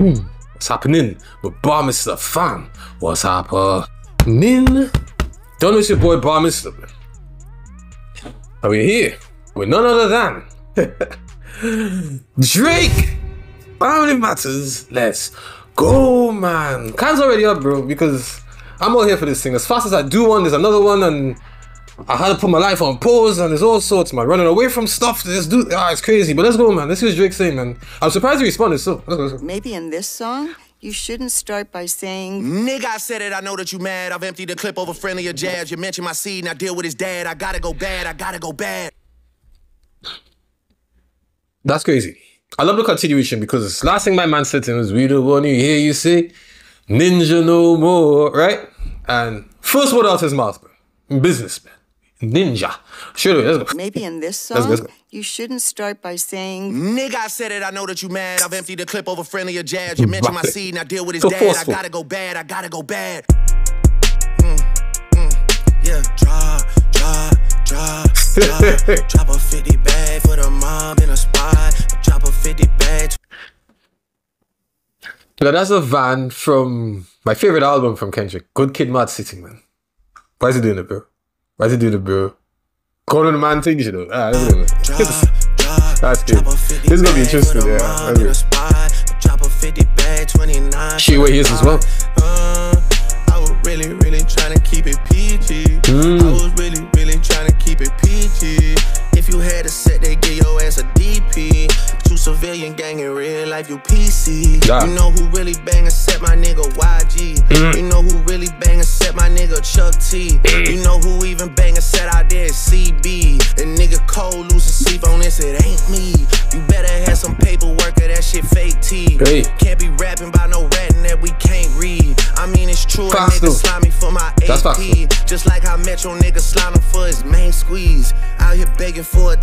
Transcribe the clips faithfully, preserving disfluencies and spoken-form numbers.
Hmm. What's happening with Bar.Miztah fam? What's happening? Don't miss your boy Bar.Miztah, man. And we're here with none other than Drake. Family Matters. Let's go, man. Can's already up, bro, because I'm all here for this thing. As fast as I do one, there's another one, and I had to put my life on pause, and there's all sorts, man. Running away from stuff to just do. Ah, it's crazy. But let's go, man. Let's see what Drake's saying, man. I'm surprised he responded, so let's go, let's go. Maybe in this song, you shouldn't start by saying, Nigga, I said it, I know that you mad. I've emptied the clip over friendlier jabs. You mentioned my seed, and I deal with his dad. I gotta go bad, I gotta go bad. That's crazy. I love the continuation, because last thing my man said to him was, we don't want to hear you say ninja no more, right? And first word out his mouth, bro. Business, man. Ninja. Sure, let's go. maybe in this song, Let's go, let's go. you shouldn't start by saying, Nigga, I said it, I know that you mad. I've emptied the clip over friendlier jabs. You mentioned my seed, and I deal with his So dad. forceful. I gotta go bad, I gotta go bad. Mm, mm, yeah, drop, drop, drop, drop. Drop a fifty bag for the mob in a spot. Drop a fifty bag. Now, that's a van from my favorite album from Kendrick, Good Kid, Mad City, man. Why is he doing it, bro? Why is he doing it, bro? Calling the man things, you know. Ah, let's do it. That's good. This is gonna be interesting, yeah. She where he is as well. I was really, really trying to keep it P G. Mm. I was really, really trying to keep it P G. If you had a set, they give your ass a D P. Two civilian gang in real life, you P C. Yeah. You know who really bang except my nigga Y G. Mm. You know who really bang except my nigga Chuck T. You know who even bang except out there is C B. And nigga Cole losing sleep on this, it ain't me. You better have some paperwork or that shit fake T. Hey. Can't be rapping about no ratting that we can't read. I mean it's true, a Fast nigga though. slimy for my That's A P. Just like how Metro nigga slime him for his main squeeze. Out here begging for a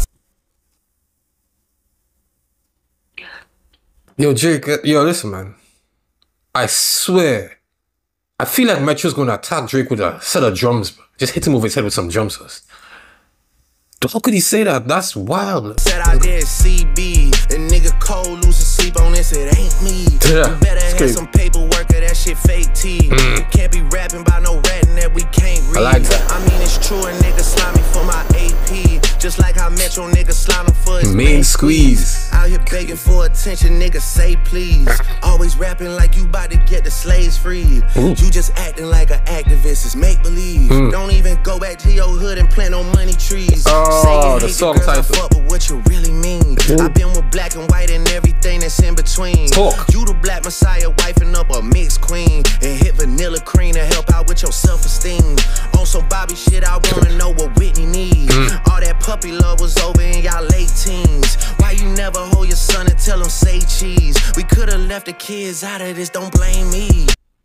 Yo, Drake, uh, yo, listen, man. I swear, I feel like Metro's gonna attack Drake with a set of drums, bro. Just hit him over his head with some drums first. How could he say that? That's wild. Said out there is C B. And nigga Cole losing sleep on this, it ain't me. Yeah, You better it's have crazy. some paperwork or that shit fake T. Mm. Can't be rapping about no ratting that we can't read. I like that. I mean it's true, a nigga slimy for my A P. Just like how Metro nigga slime for his Main squeeze. Out here begging for attention, nigga, say please. Always rapping like you about to get the slaves freed. Ooh. You just acting like an activist, it's make believe. Mm. Don't even go back to your hood and plant no money trees. Oh, Say you the hate song girls, I title. fuck with what you really mean. Ooh. I've been with black and white and everything that's in between. Talk. You the black messiah, wifing up a mixed queen. And hit vanilla cream to help out with your self-esteem. On some Bobby shit, I wanna know what Whitney needs. Mm. All that puppy love was over in y'all late teens. Why you never hold your son and tell him say cheese? We could've left the kids out of this, don't blame me.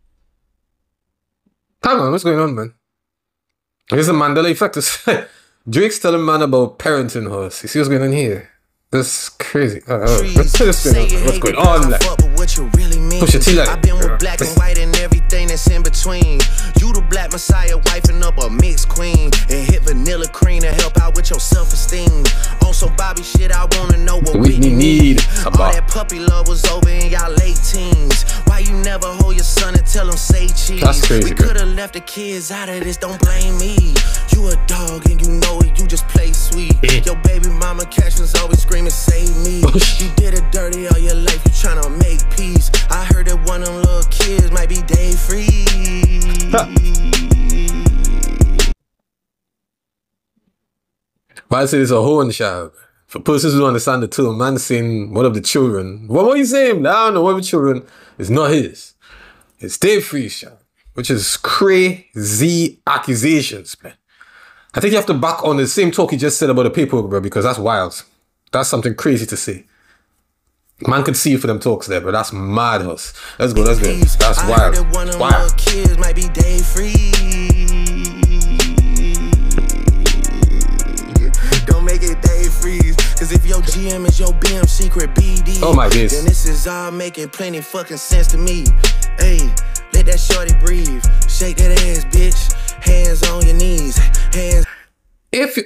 Hang on, what's going on, man? Here's the Mandela effect. Drake's telling man about parenting her. You see what's going on here? That's crazy. Uh, uh, what's, what's going on? What's going on? Like, What you really mean. push your T like. I've been with black and white and everything that's in between. You the black messiah, wifing up a mixed queen. And hit vanilla cream to help out with your self-esteem. On some Bobby shit, I wanna know what Whitney need All about. that puppy love was over in y'all late teens. Why you never hold your son and tell him say cheese? That's crazy, We bro. could've left the kids out of this, don't blame me. You a dog and you know it, you just play sweet. Your baby mama captions always screaming, save me. You did it dirty all your life, you tryna make peace. I heard that one of them little kids might be day free. Man say it's a horn shot. For persons who don't understand the term, man saying one of the children. What were you saying? I don't know. One of the children is not his. It's Dave Freeze shot. Which is crazy accusations, man. I think you have to back on the same talk he just said about the paperwork, bro, because that's wild. That's something crazy to say. Man could see you for them talks there, but that's mad us. Let's go, let's go. That's I wild. heard that one of them Wild. little kids might be day free. Don't make it day freeze. Cause if your G M is your B M secret B D, Oh my days. then this is all making plenty fucking sense to me. Hey, let that shorty breathe. Shake that ass, bitch. Hands on your knees. Hands. If you...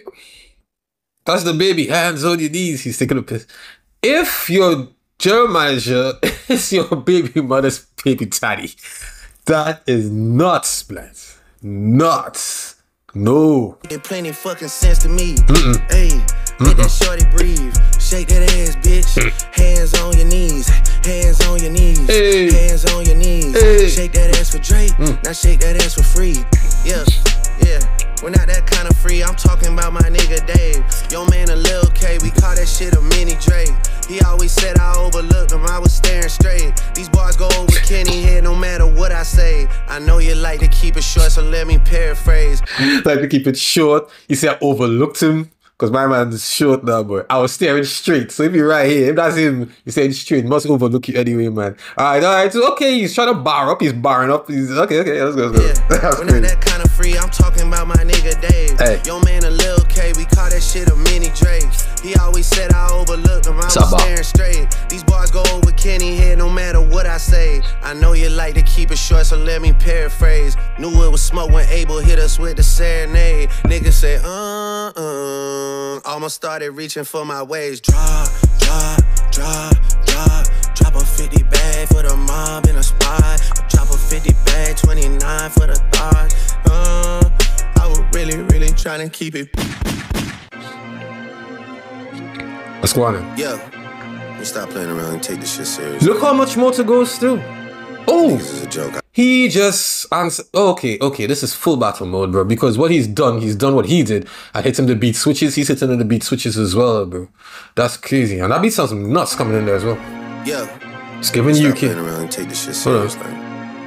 That's the baby. Hands on your knees. He's taking a piss. If your Jeremiah It's your baby mother's baby daddy. That is nuts, blood. Nuts. No. It plenty fucking sense to me. Hey, let that shorty breathe. Shake that ass, bitch. Hands on your knees. Hands on your knees. Hey. Hands on your knees. Hey. Shake that ass for Drake. Mm. Now shake that ass for free. Yeah, yeah. We're not that kind of free. I'm talking about my nigga Dave. Yo man, a Lil K. We call that shit a mini Drake. He always said I overlooked him. I was staring straight. These bars go over Kenny head no matter what I say. I know you like to keep it short, so let me paraphrase. Like to keep it short. You say I overlooked him. Because my man's short now, boy. I was staring straight. So if you're right here, if that's him, you're saying straight, must overlook you anyway, man. Alright, alright. So okay, he's trying to bar up. He's barring up. He's okay, okay, let's go, let's go. Yeah, That's we're crazy. not that kind of free. I'm talking about my nigga Dave. Hey. Yo man, a Lil K. We call that shit a mini Drake. He always said I overlooked him. I was Stop staring straight. These bars go over Kenny head no matter what I say. I know you like to keep it short, so let me paraphrase. Knew it was smoke when Abel hit us with the serenade. Niggas say, uh, uh. Almost started reaching for my waist. Drop, drop, drop, drop. Drop a fifty bag for the mob in a spot. Drop a fifty bag, twenty-nine for the thought. Uh, I was really, really trying to keep it. Let's go on then. Yeah, we stop playing around and take this shit serious. Look how much more to go still. Oh, This is a joke. he just answered. Okay, okay, this is full battle mode, bro. Because what he's done, he's done what he did. I hit him the beat switches. He's hitting him the beat switches as well, bro. That's crazy. And that beat sounds nuts coming in there as well. Yeah, It's giving stop you playing kid. around and take this shit Hold on. serious. Like,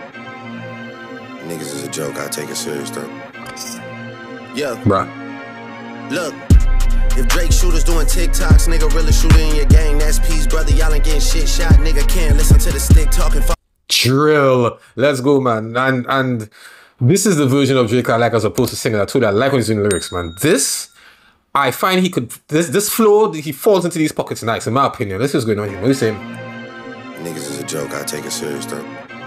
niggas is a joke. I take it serious though. Yeah. Bruh. Look, if Drake shooters doing TikToks, nigga really shooting in your gang, that's peace, brother. Y'all ain't getting shit shot, nigga can't listen to the stick talking. Drill. Let's go, man. And and this is the version of Drake I like as opposed to singing. I told you I like when he's doing lyrics, man. This, I find he could, this this flow, he falls into these pockets nice, in my opinion. Let's just go on here. What are you saying? Niggas is a joke, I take it serious though.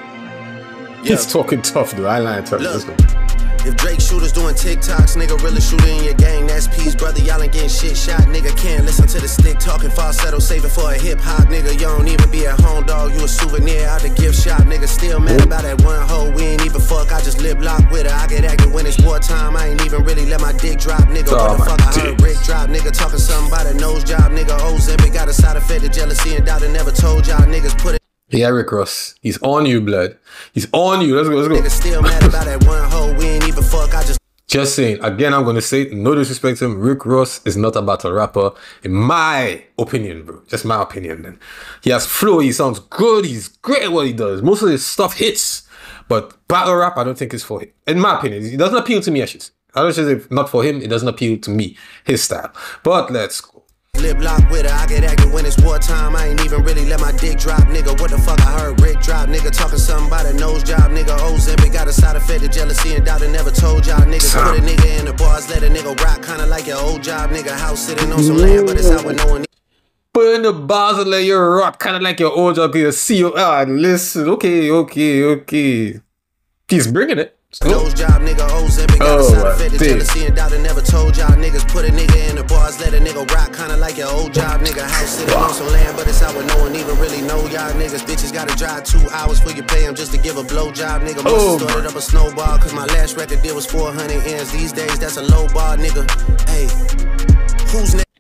He's talking tough, though. I like tough. Let's go. If Drake shooters doing TikToks, nigga really shooting in your gang, that's peace, brother. Y'all ain't getting shit shot, nigga can't listen to the stick talking falsetto, saving for a hip hop, nigga. You don't even be at home, dog. You a souvenir out the gift shop, nigga. Still mad about that one hoe. We ain't even fuck. I just lip lock with her. I get active when it's wartime. I ain't even really let my dick drop, nigga. Oh, what the fuck? dick. I heard Rick drop, nigga. Talking something about a nose job, nigga. Ozempic got a side effect of jealousy and doubt. I never told y'all niggas put it. Yeah, Rick Ross. He's on you, blood. He's on you. Let's go, let's go. Nigga still mad about that one hoe. We ain't even fuck. I just. Just saying, again, I'm going to say, no disrespect to him, Rick Ross is not a battle rapper, in my opinion, bro. Just my opinion, then. He has flow, he sounds good, he's great at what he does. Most of his stuff hits, but battle rap, I don't think is for him. In my opinion, it doesn't appeal to me, actually. I don't say if not for him, it doesn't appeal to me, his style. But let's go. Lip lock with her, I get active when it's wartime. I ain't even really let my dick drop, nigga. What the fuck? I heard Rick drop, nigga. Talking something about a nose job, nigga. Ozempic got a side effect of jealousy and doubt. I never told y'all niggas. Put a nigga in the bars, let a nigga rock, kinda like your old job, nigga. House sitting on some land, but it's out with no one. Put in the bars and let you rock, kind of like your old job, you see you. Ah, listen, okay, okay, okay. He's bringing it. Nose job, nigga. Ozempic got a Oh, side effect of I jealousy and doubt. I never told y'all niggas. Put a nigga in the bars, let a nigga rock, kinda like your old job, nigga. House sitting on some land, but it's out with no one even really know y'all niggas. Bitches gotta drive two hours for you pay them just to give a blow job, nigga. Must Oh, have started up a snowball, cause my last record deal was four hundred ends. These days, that's a low bar, nigga. Hey, who's next?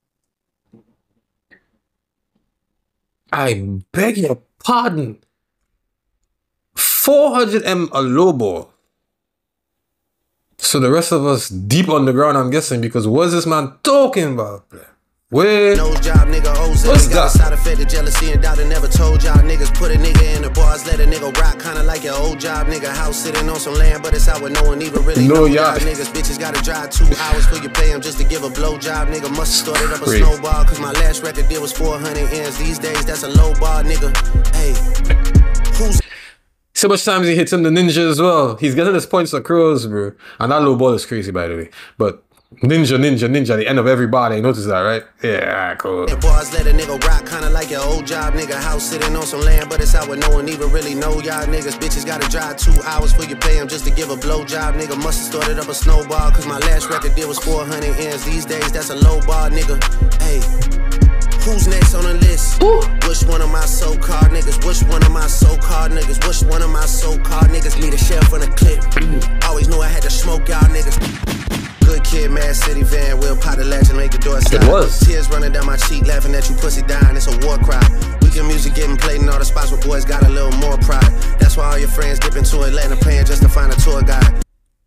I beg your pardon. four hundred M a low ball. So the rest of us deep on the ground, I'm guessing, because what's this man talking about? Where? Nose job, nigga. Ozempic got a side effect of jealousy and doubt. I never told y'all niggas. Put a nigga in the bars, let a nigga rock, kinda like your old job, nigga. House sitting on some land, but it's out with no one even really No, know y'all. y'all niggas. Bitches gotta drive two hours for you pay them just to give a blow job, nigga. Must have started up a Crazy. snowball, cause my last record deal was four hundred ends. These days, that's a low bar, nigga. Hey, who's So much times he hits him the ninja as well. He's getting his points across, bro. And that low ball is crazy, by the way. But ninja, ninja, ninja, at the end of every bar, you notice that, right? Yeah, cool. the bars, let a nigga rock, kinda like your old job, nigga. House sitting on some land, but it's out with no one even really know y'all niggas. Bitches gotta drive two hours for you pay them just to give a blow job, nigga. Must have started up a snowball, cause my last record deal was four hundred ends. These days, that's a low bar, nigga. Hey, who's next on the list? Ooh. What Which one of my so-called niggas? Which one of my so-called niggas? Which one of my so-called niggas need a shell from the clip? Always knew I had to smoke y'all niggas. Good kid, Mad City van, Will pot the legend, make the door slide. It was. Tears running down my cheek, laughing at you pussy dying, it's a war cry. Weekend music getting played in all the spots where boys got a little more pride. That's why all your friends dip into Atlanta paying just to find a tour guide.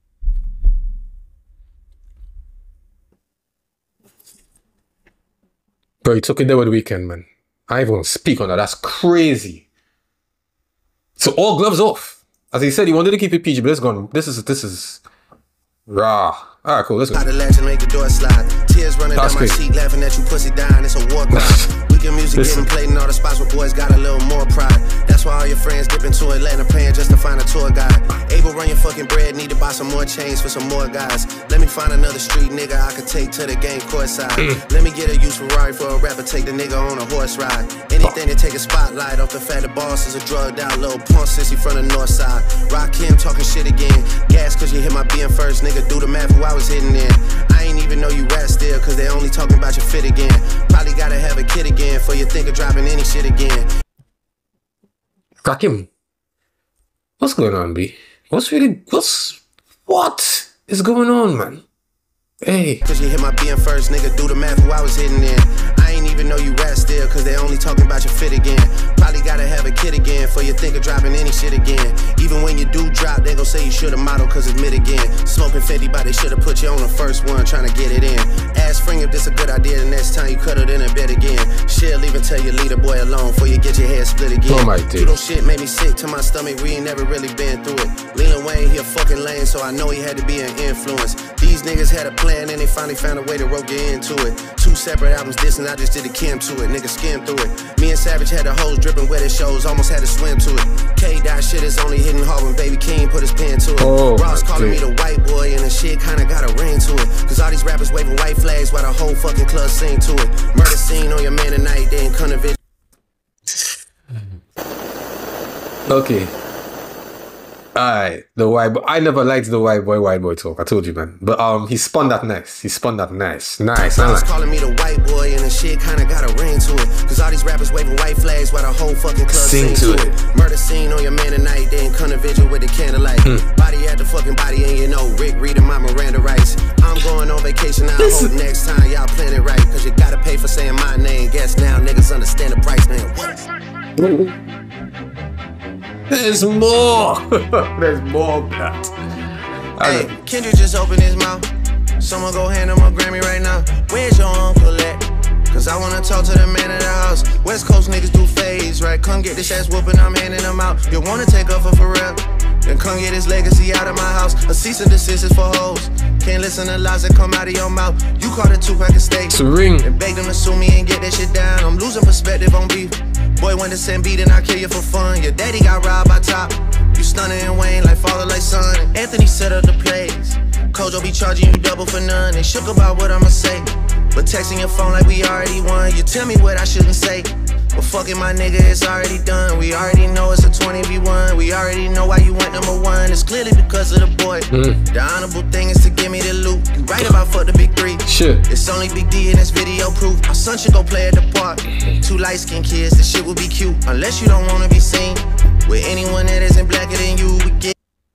Bro, he took it there with the weekend, man. I ain't even gonna speak on that. That's crazy. So all gloves off. As he said, he wanted to keep it P G, but this gone. This is this is raw. All right, cool. Let's go. The legend make the door slide. Tears running That's down my crazy. cheek, laughing at you pussy dying. It's a war cry. Weekend music Listen. getting played in all the spots where boys got a little more pride. That's why all your friends dip into Atlanta paying just to find a tour guide. Able run your fucking bread, need to buy some more chains for some more guys. Let me find another street nigga I could take to the game courtside. Let me get a used Ferrari for a rapper, take the nigga on a horse ride. Anything to take a spotlight off the fact the boss is a drugged out little punk sissy from the north side. Rock him talking shit again. Gas cause you hit my being first, nigga. Do the math who I was hitting in. I ain't even know you rap still, cause they only talking about your fit again. Probably gotta have a kid again for you think of dropping any shit again. Rakim. What's going on, B? What's really what's what is going on, man? Hey. Cause you hit my being first, nigga. Do the math who I was hitting in. I ain't even know you rap still, cause they only talking about your fit again. Probably gotta have a kid again for you think of dropping any shit again. Even when you do drop, they gon' say you should've modeled cause it's mid again. Smoking fifty, but they should've put you on the first one trying to get it in. Ask Spring if this a good idea, the next time you cut it in a bed again. Shit, leave and tell your leader boy alone before you get your head split again. Oh my You know shit made me sick to my stomach, we ain't never really been through it. Lil Wayne, he a fucking lame, so I know he had to be an influence. These niggas had a plan and they finally found a way to rope you into it. Two separate albums dissing, I just did a Kim to it. Niggas skim through it. Me and Savage had the hoes dripping wet at shows, almost had to swim to it. K-Dot shit is only hitting hard when Baby King put his pen to it. Oh, Ross calling me the white boy and the shit kinda got a ring to it. Cause all these rappers waving white flags while the whole fucking club sing to it. Murder scene on your man tonight, they ain't come to visit. Okay. Alright, the white boy. I never liked the white boy, white boy talk. I told you, man. But um, he spun that nice. He spun that nice. Nice. I Ross like. calling me the white boy and the shit kinda got a ring to it. Cause all these rappers waving white flags while the whole fucking club Sing sing, to to it. it. Murder scene on your man tonight, they ain't come to vigil with the candlelight. Body at the fucking body and you know Rick reading my Miranda rights. I'm going on vacation, I This hope is- next time y'all plan it right. Cause you gotta pay for saying my name. Guess now niggas understand the price, man. What? There's more. There's more of that. Hey, Kendrick just opened his mouth. Someone go hand him a Grammy right now. Where's your uncle at? Cause I wanna talk to the man of the house. West Coast niggas do phase, right? Come get this ass whooping, I'm handing them out. You wanna take up for Pharrell? Then come get his legacy out of my house. A cease and desist is for hoes. Can't listen to lies that come out of your mouth. You caught a two-pack of steak It's a ring. and beg them to sue me and get that shit down. I'm losing perspective on beef. Boy, when the send beat and I kill you for fun. Your daddy got robbed by Top. You stunning and Wayne like father, like son. Anthony set up the plays. Kojo be charging you double for none. They shook about what I'ma say. But texting your phone like we already won. You tell me what I shouldn't say. But fucking my nigga, it's already done. We already know it's a twenty v one. We already know why you went number one. It's clearly because of the boy. Mm. The honorable thing is to give me the loot. You right about fuck the big three. Shit. It's only Big D and it's video proof. Our son should go play at the park. Two light-skinned kids, this shit would be cute. Unless you don't wanna be seen with anyone that isn't blacker than you. We get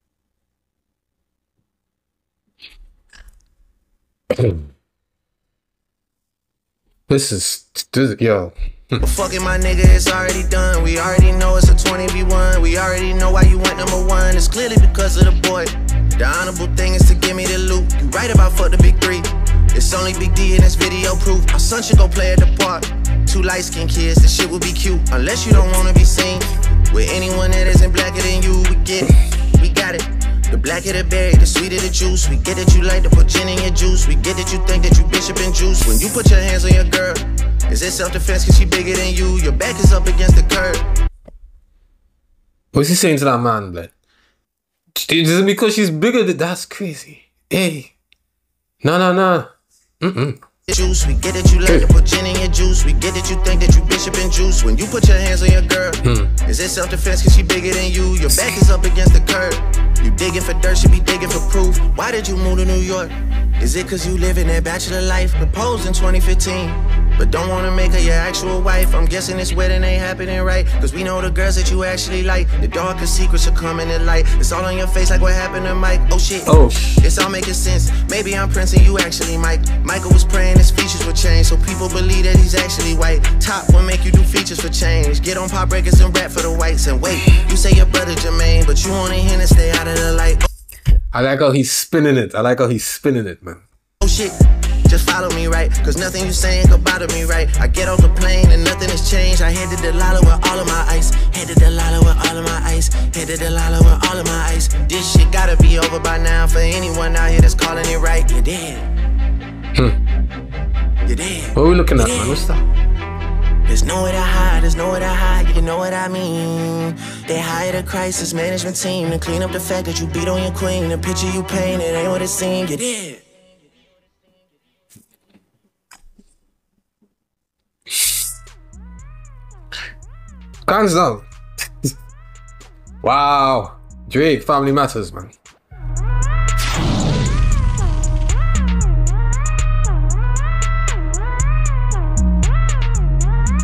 This is this, yo. But fucking my nigga, it's already done. We already know it's a twenty v one. We already know why you went number one. It's clearly because of the boy. The honorable thing is to give me the loot. You right about fuck the big three. It's only Big D and it's video proof. Our son should go play at the park. Two light-skinned kids, this shit would be cute. Unless you don't wanna be seen with anyone that isn't blacker than you. We get it, we got it. The blacker the berry, the sweeter the juice. We get that you like to put gin in your juice. We get that you think that you bishop and juice. When you put your hands on your girl, is it self-defense cause she bigger than you? Your back is up against the curb. What's he saying to that man, blood? Just because she's bigger, than that's crazy. Hey. No, no, no. Mm-mm. Juice. We get that you like to put gin in your juice. We get that you think that you bishop and juice. When you put your hands on your girl, hmm. Is it self-defense cause she bigger than you? Your back is up against the curb. You digging for dirt, she be digging for proof. Why did you move to New York? Is it cause you live in that bachelor life? Proposed in twenty fifteen. but don't wanna make her your actual wife. I'm guessing this wedding ain't happening right, cause we know the girls that you actually like. The darkest secrets are coming to light. It's all on your face like what happened to Mike. Oh shit, oh, it's all making sense. Maybe I'm Prince and you actually Mike. Michael was praying his features would change, so people believe that he's actually white. Top will make you do features for change. Get on pop records and rap for the whites. And wait, you say your brother Jermaine, but you only hint to stay out of the light. I like how he's spinning it. I like how he's spinning it, man. Oh shit, just follow me right, cause nothing you saying could bother me right. I get off the plane and nothing has changed. I headed to Lala with all of my ice. Headed to Lala with all of my ice. Headed to Lala with all of my ice. This shit gotta be over by now for anyone out here that's calling it right. You dead. Hmm. You dead. What are we looking at, man? What's that? There's nowhere to hide, there's nowhere to hide, you know what I mean. They hired a crisis management team to clean up the fact that you beat on your queen. The picture you paint, it ain't what it seemed. You did. Hands down. Wow. Drake, Family Matters, man.